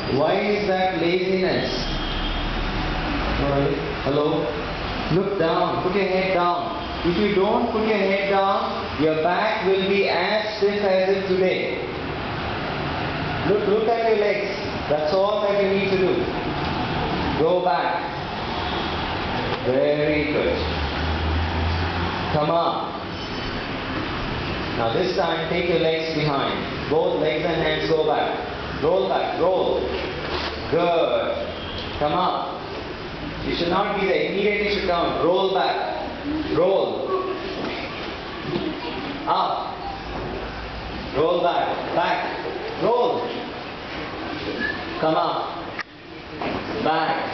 Why is that laziness? Hello? Look down. Put your head down. If you don't put your head down, your back will be as stiff as it today. Look at your legs. That's all that you need to do. Go back. Very good. Come on. Now this time take your legs behind. Both legs and hands go back. Roll back. Roll. Good. Come on. You should not be there. Immediately you should down. Roll back. Roll. Up. Roll back. Back. Roll. Come on. Back.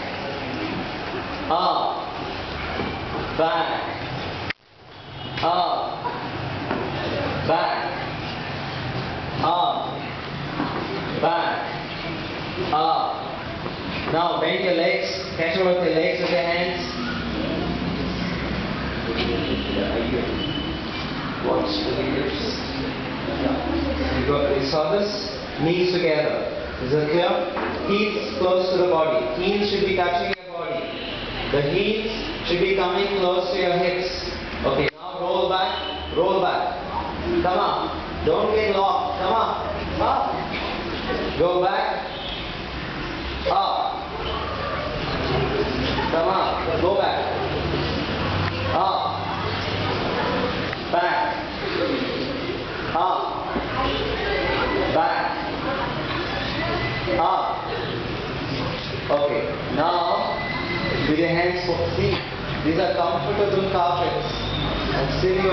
Up. Back. Up. Back. Up. Back. Up. Now bend your legs. Catch hold of your legs with your hands. Watch the fingers. You saw this? Knees together. Is it clear? Heels close to the body. Heels should be touching your body. The heels should be coming close to your hips. Okay, now roll back. Roll back. Come on. Don't get locked. Come on. Up. Go back. Up. Come on. Go back. Up. Back. Up. Back. Up. Okay. Now, with your hands, see, these are comfortable carpets. And still you